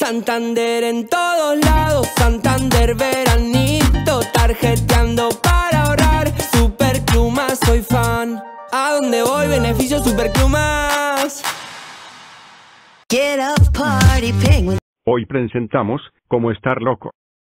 Santander en todos lados, Santander veranito, tarjeteando para ahorrar. Superclub Más, soy fan. ¿A dónde voy? Beneficio Superclub Más. Get up, party, penguin. Hoy presentamos Cómo estar loco.